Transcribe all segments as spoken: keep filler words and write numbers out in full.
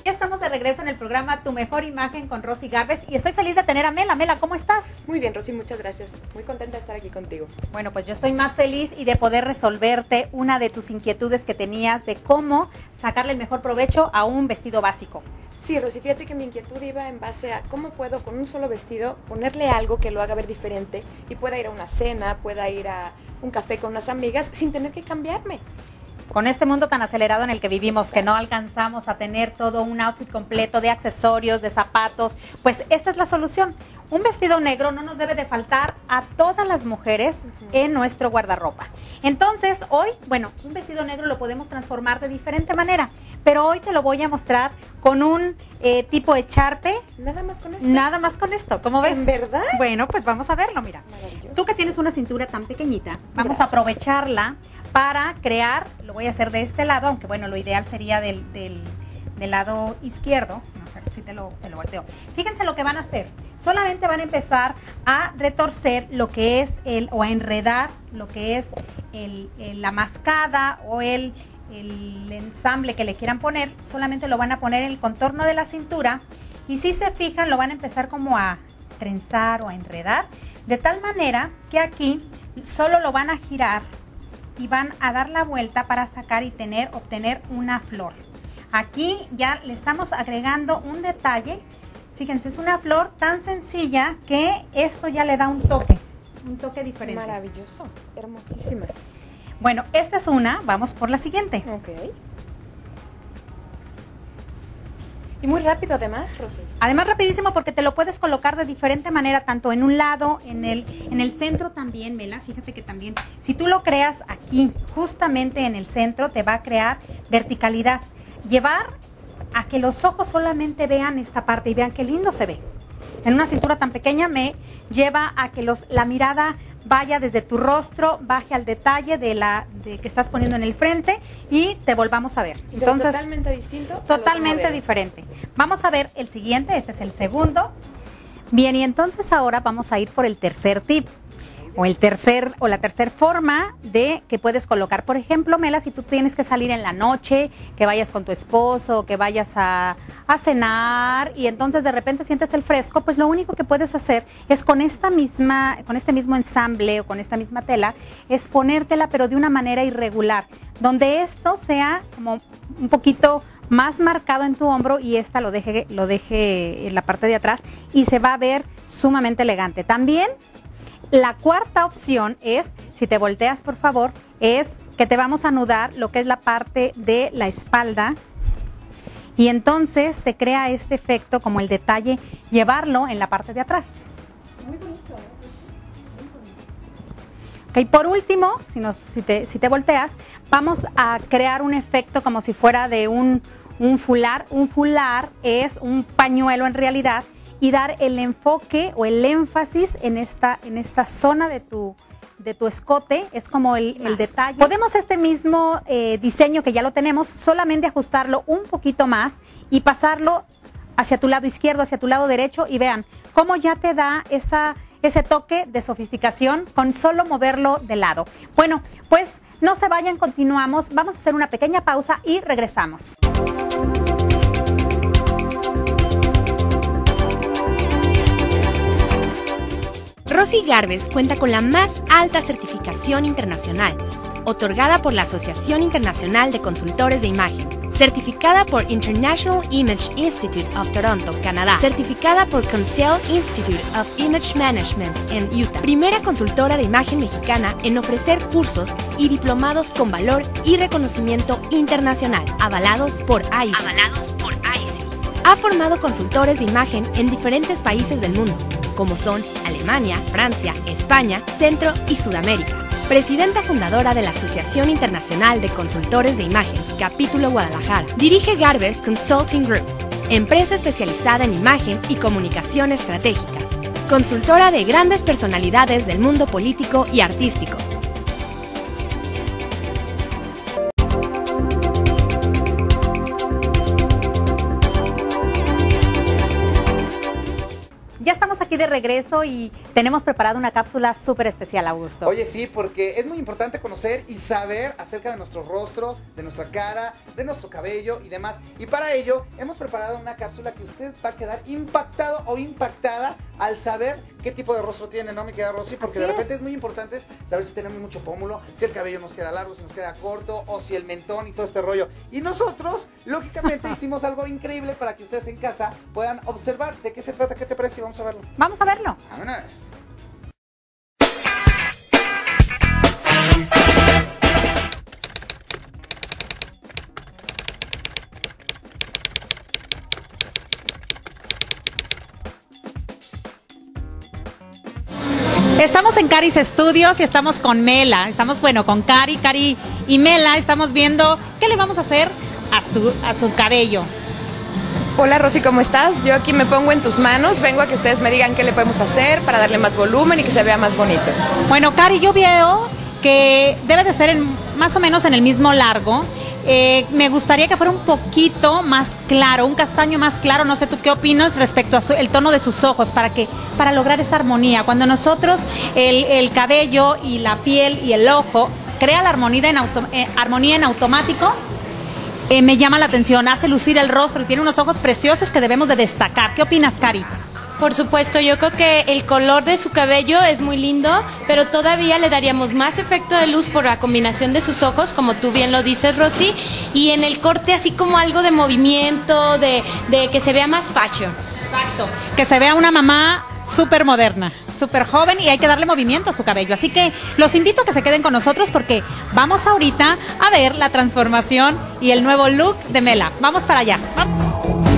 Ya estamos de regreso en el programa Tu Mejor Imagen con Rosy Garbes y estoy feliz de tener a Mela. Mela, ¿cómo estás? Muy bien, Rosy, muchas gracias. Muy contenta de estar aquí contigo. Bueno, pues yo estoy más feliz y de poder resolverte una de tus inquietudes que tenías de cómo sacarle el mejor provecho a un vestido básico. Sí, Rosy, fíjate que mi inquietud iba en base a cómo puedo con un solo vestido ponerle algo que lo haga ver diferente y pueda ir a una cena, pueda ir a un café con unas amigas sin tener que cambiarme. Con este mundo tan acelerado en el que vivimos, que no alcanzamos a tener todo un outfit completo de accesorios, de zapatos, pues esta es la solución. Un vestido negro no nos debe de faltar a todas las mujeres uh-huh. en nuestro guardarropa. Entonces, hoy, bueno, un vestido negro lo podemos transformar de diferente manera, pero hoy te lo voy a mostrar con un eh, tipo echarpe. Nada más con esto. Nada más con esto, ¿cómo ves? ¿En verdad? Bueno, pues vamos a verlo, mira. Maravilloso. Tú que tienes una cintura tan pequeñita, vamos Gracias. a aprovecharla para crear, lo voy a hacer de este lado, aunque bueno, lo ideal sería del, del, del lado izquierdo. No sé si te lo, te lo volteo. Fíjense lo que van a hacer. Solamente van a empezar a retorcer lo que es el, o a enredar lo que es el, el, la mascada o el, el ensamble que le quieran poner. Solamente lo van a poner en el contorno de la cintura y si se fijan lo van a empezar como a trenzar o a enredar, de tal manera que aquí solo lo van a girar y van a dar la vuelta para sacar y tener, obtener una flor. Aquí ya le estamos agregando un detalle. Fíjense, es una flor tan sencilla que esto ya le da un toque, un toque diferente. Maravilloso, hermosísima. Bueno, esta es una, vamos por la siguiente. Ok. Y muy rápido además, Rosy. Además rapidísimo porque te lo puedes colocar de diferente manera, tanto en un lado, en el, en el centro también, Mela. Fíjate que también, si tú lo creas aquí, justamente en el centro, te va a crear verticalidad. Llevar a que los ojos solamente vean esta parte y vean qué lindo se ve. En una cintura tan pequeña me lleva a que los, la mirada vaya desde tu rostro, baje al detalle de la de que estás poniendo en el frente y te volvamos a ver. ¿Y entonces totalmente distinto? Totalmente diferente. Vamos a ver el siguiente, este es el segundo. Bien, y entonces ahora vamos a ir por el tercer tip. O el tercer, o la tercera forma de que puedes colocar, por ejemplo, Mela, si tú tienes que salir en la noche, que vayas con tu esposo, que vayas a, a cenar y entonces de repente sientes el fresco, pues lo único que puedes hacer es con esta misma, con este mismo ensamble o con esta misma tela, es ponértela pero de una manera irregular, donde esto sea como un poquito más marcado en tu hombro y esta lo deje, lo deje en la parte de atrás y se va a ver sumamente elegante. También la cuarta opción es, si te volteas por favor, es que te vamos a anudar lo que es la parte de la espalda y entonces te crea este efecto como el detalle, llevarlo en la parte de atrás. Muy bonito, ¿eh? Muy bonito. Ok, por último, si, nos, si, te, si te volteas, vamos a crear un efecto como si fuera de un, un fular. Un fular es un pañuelo en realidad, y dar el enfoque o el énfasis en esta, en esta zona de tu, de tu escote, es como el, el detalle. Podemos este mismo eh, diseño que ya lo tenemos, solamente ajustarlo un poquito más y pasarlo hacia tu lado izquierdo, hacia tu lado derecho y vean cómo ya te da esa, ese toque de sofisticación con solo moverlo de lado. Bueno, pues no se vayan, continuamos, vamos a hacer una pequeña pausa y regresamos. Rosy Garbes cuenta con la más alta certificación internacional, otorgada por la Asociación Internacional de Consultores de Imagen, certificada por International Image Institute of Toronto, Canadá, certificada por Conseil Institute of Image Management en Utah, primera consultora de imagen mexicana en ofrecer cursos y diplomados con valor y reconocimiento internacional, avalados por I C E. Avalados por I C E. Ha formado consultores de imagen en diferentes países del mundo, como son Alemania, Francia, España, Centro y Sudamérica. Presidenta fundadora de la Asociación Internacional de Consultores de Imagen, Capítulo Guadalajara. Dirige Garbes Consulting Group, empresa especializada en imagen y comunicación estratégica. Consultora de grandes personalidades del mundo político y artístico. de regreso y tenemos preparada una cápsula súper especial, Augusto. Oye, sí, porque es muy importante conocer y saber acerca de nuestro rostro, de nuestra cara, de nuestro cabello y demás. Y para ello hemos preparado una cápsula que usted va a quedar impactado o impactada al saber qué tipo de rostro tiene, ¿no, mi querida Rosy? Porque Así de repente es. es muy importante saber si tenemos mucho pómulo, si el cabello nos queda largo, si nos queda corto, o si el mentón y todo este rollo. Y nosotros, lógicamente, hicimos algo increíble para que ustedes en casa puedan observar de qué se trata, qué te parece, y vamos a verlo. Vamos a verlo. Vámonos. Estamos en Cari's Studios y estamos con Mela. Estamos, bueno, con Cari, Cari y Mela. Estamos viendo qué le vamos a hacer a su, a su cabello. Hola Rosy, ¿cómo estás? Yo aquí me pongo en tus manos, vengo a que ustedes me digan qué le podemos hacer para darle más volumen y que se vea más bonito. Bueno, Cari, yo veo que debe de ser en, más o menos en el mismo largo. Eh, me gustaría que fuera un poquito más claro, un castaño más claro. No sé tú qué opinas respecto al tono de sus ojos para que para lograr esta armonía. Cuando nosotros el, el cabello y la piel y el ojo crea la armonía en, auto, eh, armonía en automático, eh, me llama la atención, hace lucir el rostro y tiene unos ojos preciosos que debemos de destacar. ¿Qué opinas, Cari? Por supuesto, yo creo que el color de su cabello es muy lindo, pero todavía le daríamos más efecto de luz por la combinación de sus ojos, como tú bien lo dices, Rosy, y en el corte así como algo de movimiento, de, de que se vea más fashion. Exacto. Que se vea una mamá súper moderna, súper joven y hay que darle movimiento a su cabello. Así que los invito a que se queden con nosotros porque vamos ahorita a ver la transformación y el nuevo look de Mela. Vamos para allá. Vamos.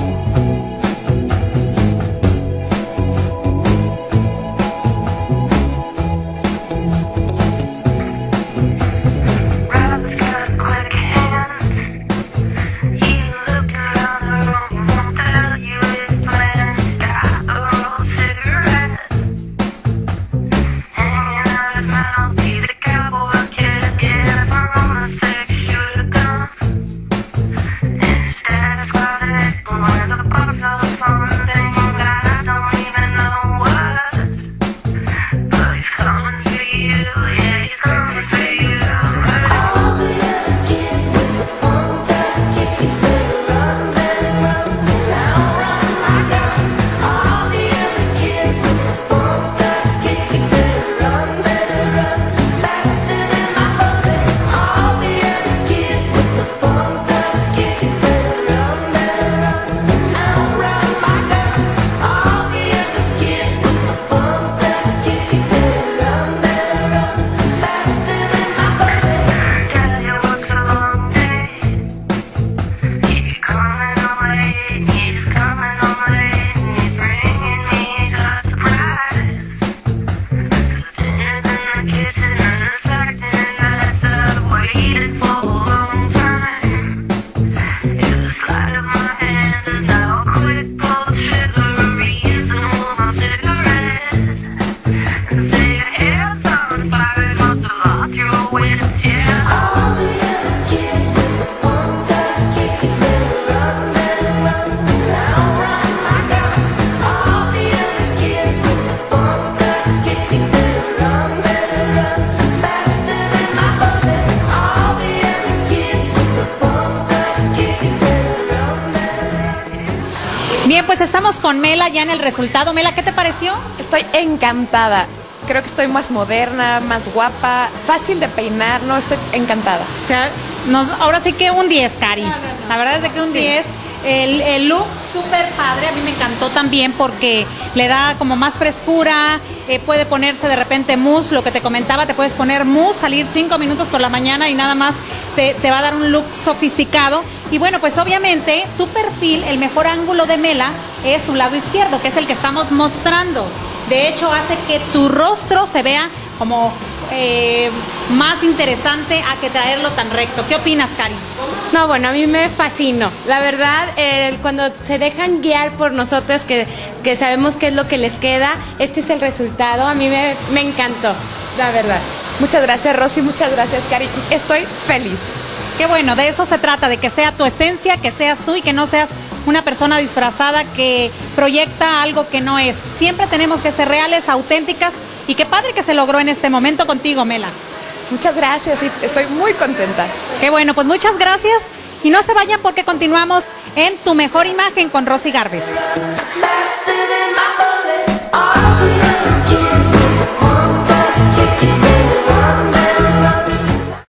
Bien, pues estamos con Mela ya en el resultado. Mela, ¿qué te pareció? Estoy encantada. Creo que estoy más moderna, más guapa, fácil de peinar, no, estoy encantada. O sea, nos, ahora sí que un diez, Cari. No, no, no. La verdad es de que un sí. diez. El, el look súper padre, a mí me encantó también porque le da como más frescura, eh, puede ponerse de repente mousse, lo que te comentaba, te puedes poner mousse, salir cinco minutos por la mañana y nada más te, te va a dar un look sofisticado. Y bueno, pues obviamente tu perfil, el mejor ángulo de Mela es su lado izquierdo, que es el que estamos mostrando. De hecho, hace que tu rostro se vea como eh, más interesante a que traerlo tan recto. ¿Qué opinas, Cari? No, bueno, a mí me fascinó. La verdad, eh, cuando se dejan guiar por nosotras, que, que sabemos qué es lo que les queda, este es el resultado. A mí me, me encantó, la verdad. Muchas gracias, Rosy, muchas gracias, Cari. Estoy feliz. Qué bueno, de eso se trata, de que sea tu esencia, que seas tú y que no seas una persona disfrazada que proyecta algo que no es. Siempre tenemos que ser reales, auténticas, y qué padre que se logró en este momento contigo, Mela. Muchas gracias, sí, estoy muy contenta. Qué bueno, pues muchas gracias y no se vayan porque continuamos en Tu Mejor Imagen con Rosy Garbes.